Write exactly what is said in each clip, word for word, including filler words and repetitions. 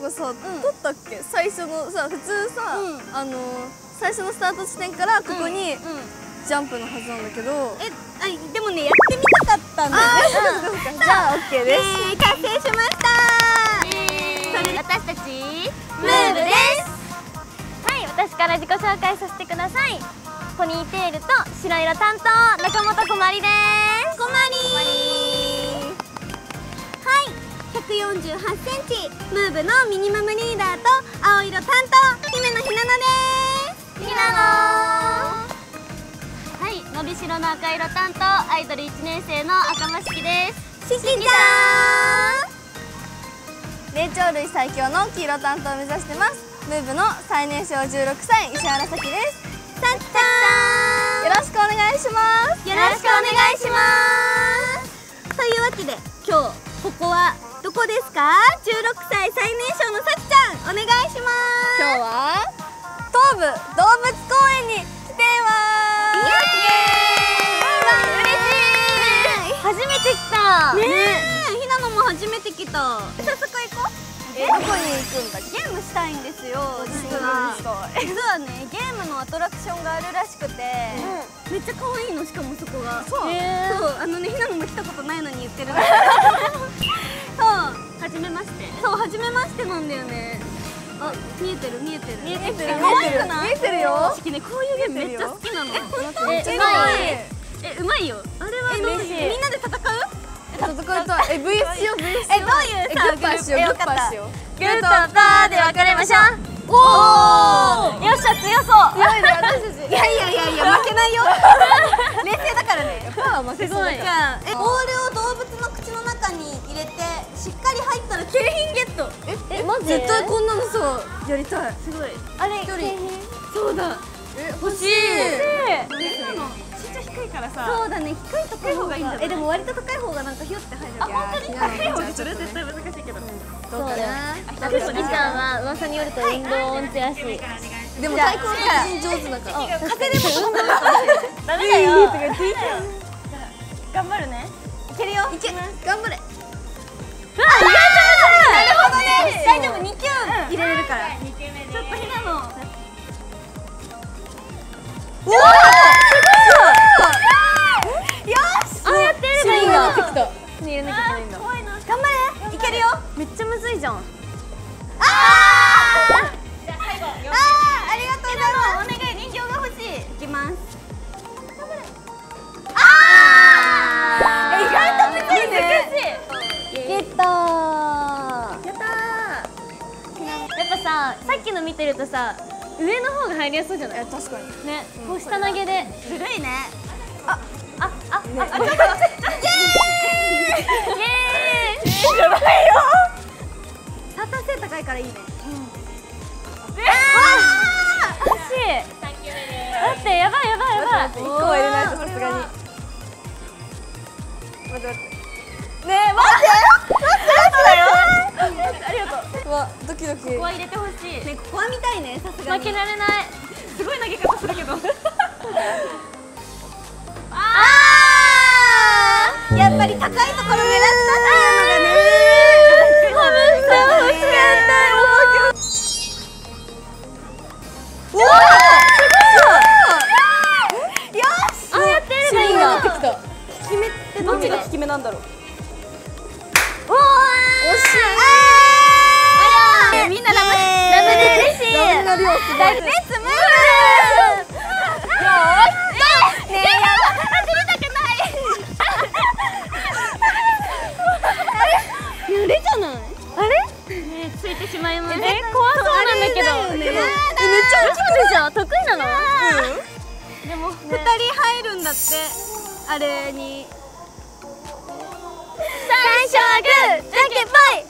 かさ、撮ったっけ？最初のさ、普通さ、あの最初のスタート地点からここにジャンプのはずなんだけど、 え、あ、でもね、やってみたかったんだよね。 じゃあオッケーです。 完成しました。それ私たちムーブです。 はい、私から自己紹介させてください。ポニーテールと白色担当中本こまりです。 こまりー。はい、ひゃくよんじゅうはちセンチムーブのミニマムリーダーと青色担当姫野ひなのです。 ひなの。はい、のびしろの赤色担当アイドルいちねん生の赤間しきです。 しきちゃん。 霊長類最強の黄色担当を目指してます。ムーブの最年少じゅうろくさい石原咲です。 さっちゃん、 よろしくお願いします。 よろしくお願いします。というわけで今日ここはどこですか？じゅうろくさい最年少のさっちゃん、お願いします。 今日は東武動物公園に来ています。 イエーイ！嬉しい。初めて来た。 ねえ、ひなのも初めて来た。早速行こう。 え、どこに行くんだっけ？ ゲームしたいんですよ。実は実はね、ゲームのアトラクションがあるらしくて、めっちゃ可愛いの。しかもそこがそう、あのね、ひなのも来たことないのに言ってるんだけど、そう、 初めまして。 そう、初めましてなんだよね。あ、見えてる見えてる見えてる見可愛くない？ 見えてるよ。 しきね、こういうゲームめっちゃ好きなの。 え、 え、 うまい。 え、うまいよ。あれはどういう？みんなで戦う？ 戦いたい。え、ブイエス しよう、ブイエス しよう。 え、どういうさ、 グッパーしよう、グッパーしよう。 グーとパーで分かれましょう。 おお、 よっしゃ、強そう。 強いね、私たち。 いやいやいやいや、負けないよ。冷静だからね。 パーは負けそうだじゃあ、え、ボールを動物の口の中に入れてしっかり入ったら景品ゲット。 え、 え、マジ？ 絶対こんなのさ、やりたい。 すごい。 あれ、 一人景品。 そうだ。 え、 欲しい。 欲の身長低いからさ。そうだね、低い高い方がいいんだ。え、でも割と高い方がなんかヒュって入る。あ、本当に高い方がそれ絶対難しいけど。 どうかな。 なんかしきちゃんは噂によると運動音痴らしい。 でも太鼓の達人上手だから。 風でも飛んだ。 ダメだよ。 頑張るね。いけるよ。いけ。頑張れ。 あ、意外となるほどね。大丈夫、に球入れれるから。に球目で。ちょっとひなの。おお。よし。 あ、やってやればいいんだ。 手に入れなきゃいけないんだ。 怖いな。頑張れ。いけるよ。 めっちゃむずいじゃん。 ああ。じゃあ最後。ああ、ありがとうございます。お願い、人形が欲しい。いきます。ああ。意外とむずいね。 ゲットー。 やったー。 やっぱさ、さっきの見てるとさ、上の方が入りやすそうじゃない？ 確かに。 ね、こう下投げで。 ずるいね。 あ、あ、あ、あ、 あ、ちょっと。イエーイ。 イエーイ。 やばいよ。サーター性高いからいいね。 あー、惜しい。待って、やばいやばいやばい。 一個は入れないとさすがに。待って待って。ねえ、待って。待って待って。ありがとう。うわ、ドキドキ。 ここは入れてほしい。 ね、ここは見たいね、さすがに。 負けられない。 すごい投げ方するけど。 ああ。やっぱり高いところ狙ったっていうのがね。 ー。ハムスター欲しかったよ。 おお。よし。 あ、やってやればいいんだ。 効き目ってどっちが効き目なんだろう。 おー。 惜しい。 あら。みんなラブ。ラブで嬉しい。 ラブの量すごい。 レッツムーブ。よーし。ねえ、やば。始めたくない。あれじゃない？ あれ？ね、ついてしまいます。え、怖そうなんだけど。 めっちゃ大丈夫じゃん。得意なの？ でも二人入るんだって、あれに。 最初はグー、じゃんけんぽい。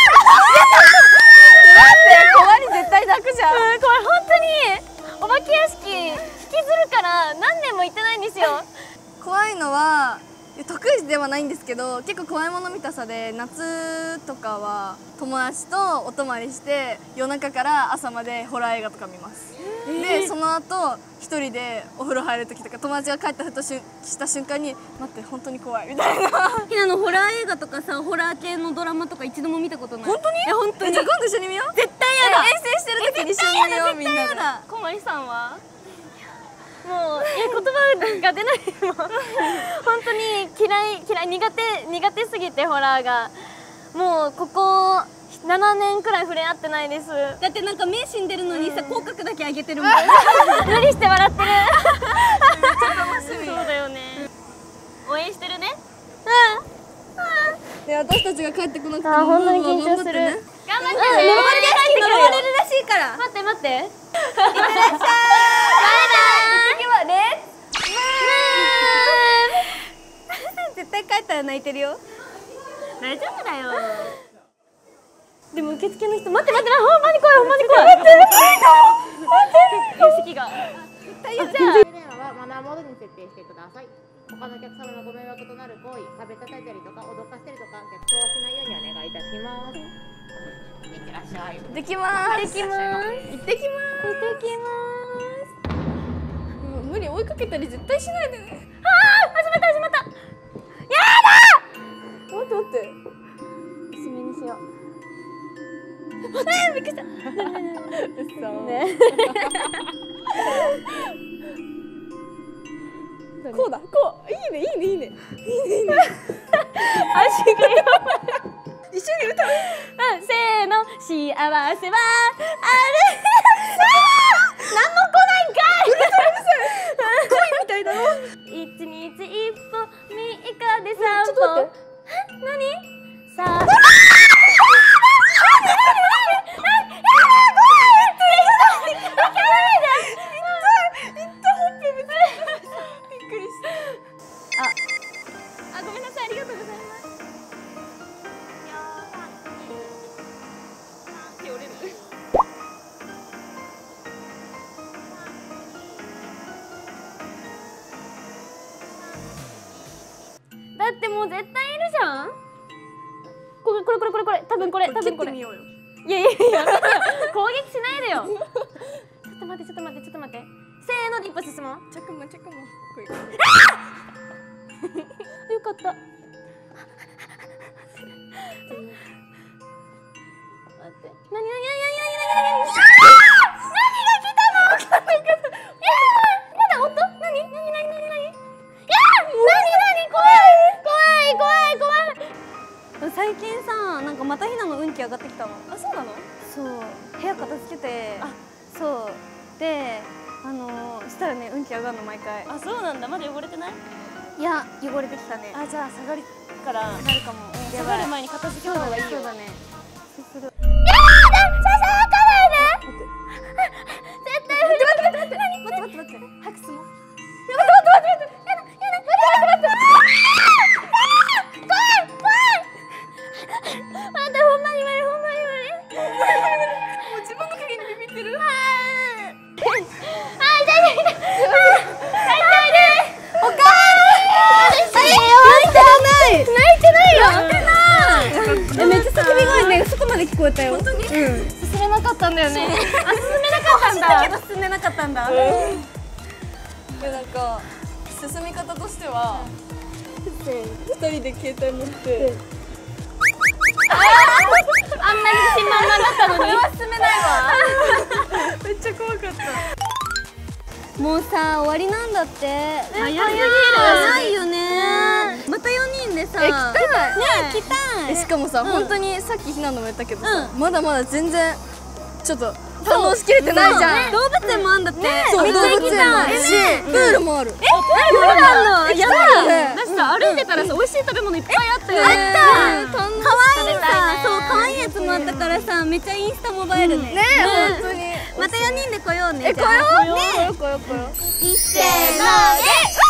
怖い、絶対泣くじゃん。 うん、これ本当にお化け屋敷引きずるから何年も行ってないんですよ。 怖いのは得意ではないんですけど、結構怖いもの見たさで夏とかは友達とお泊まりして夜中から朝までホラー映画とか見ます。 でその後一人でお風呂入る時とか友達が帰ったふとしした瞬間に待って本当に怖いみたいな。 ひなのホラー映画とかさ、ホラー系のドラマとか一度も見たことない。本当に？ え本当に。じゃあ今度一緒に見よう。 絶対やだ。 遠征してる時に一緒に見ようみんなで。 こまりさんはもうえ言葉が出ないもん本当に嫌い嫌い苦手苦手すぎてホラーがもうここななねんくらい触れ合ってないです。 だってなんか目死んでるのにさ、口角だけ上げてるもん。 無理して笑ってる。 めっちゃ楽しみ。 そうだよね。応援してるね。 で私たちが帰ってこなくてもあ本当に緊張する。頑張ってね。呪われて帰ってくるよ。 呪われるらしいから。 待って待って。いってらっしゃい。バイバイ。 次はレッツ絶対帰ったら泣いてるよ。 大丈夫だよ。でも受付の人待って待ってほんまに怖いほんまに怖い。待って待って。席が。じゃあ。 電話はマナーモードに設定してください。他のお客様のご迷惑となる行為、壁叩いたりとか脅かしたりとか逆走はしないようにお願いいたします。いってらっしゃい。 行ってきます。 行ってきます。 行ってきます。 行ってきます。 もう無理追いかけたり絶対しないでね。 ああ始まった始まった。やだ。 待って待って。 薄めにしよう。 えー、びっくりした。嘘。ね。こうだ、こう、いいね、いいね、いいね。いいね、いいね。 足がやばい。 一緒に歌う。 うん、せーの、幸せはある。なんも来ないんかい。うるさいうるさい。 恋みたいだろ。 一日一歩、三日で三歩。 ちょっと待って。 何？さあ。あ、ごめんなさい、ありがとうございます。手折れる。だってもう絶対いるじゃん。これこれこれこれこれ多分これ多分これ。いやいやいや攻撃しないでよ。ちょっと待ってちょっと待ってちょっと待って。せーので一歩進もう。 ちょくもちょくも。 よかった。待って。なになになになになになに。何が来たの？わかんないけど。いやー、まだ音？なになになになになに。いやー、なになに怖い怖い怖い怖い。 最近さ、なんかまたひなの運気上がってきたの。 あ、そうなの？ そう、部屋片付けて、あ、そうで、あのー、したらね運気上がるの毎回。 あ、そうなんだ。まだ汚れてない？ いや、汚れてきたね。 あ、じゃあ下がりからなるかも。 下がる前に片付けた方がいいよ。 そうだね。そうする。 やだ、ささやかないで。絶対待って待って待って待って待って待って。 早く進もう。 待って待って待って待って。やだやだ待って待って待って。怖い怖い。待ってほんまに無理ほんまに無理。 もう自分の影にビビってる。 あー。あ、痛い痛い痛い。痛い痛い。おかーい。泣いてないよ。 え、めっちゃ叫び声ね、外まで聞こえたよ。本当に？うん。 進めなかったんだよね。あ、進めなかったんだ。 だけど進んでなかったんだ。 いやなんか進み方としては、二人で携帯持って。 あんなに自信満々だったのに。 これは進めないわ。めっちゃ怖かった。 もうさ、終わりなんだって。 早すぎる。 早いよね。またよにんでさ。 え、来たい。 ね、来たい。 え、しかもさ、本当にさっきひなのも言ったけどさ、まだまだ全然ちょっと堪能しきれてないじゃん。 動物園もあんだって。 そう、動物園もあるし、プールもある。 プールあんの？やだ。 だしさ、歩いてたらさ、美味しい食べ物いっぱいあったよね。 あった。可愛いさ、そう可愛いやつもあったからさ、めっちゃインスタも映えるね。 ね、本当に。 またよにんで来ようね。 え、来よう。ね、来よう来よう来よう。 いっせーので。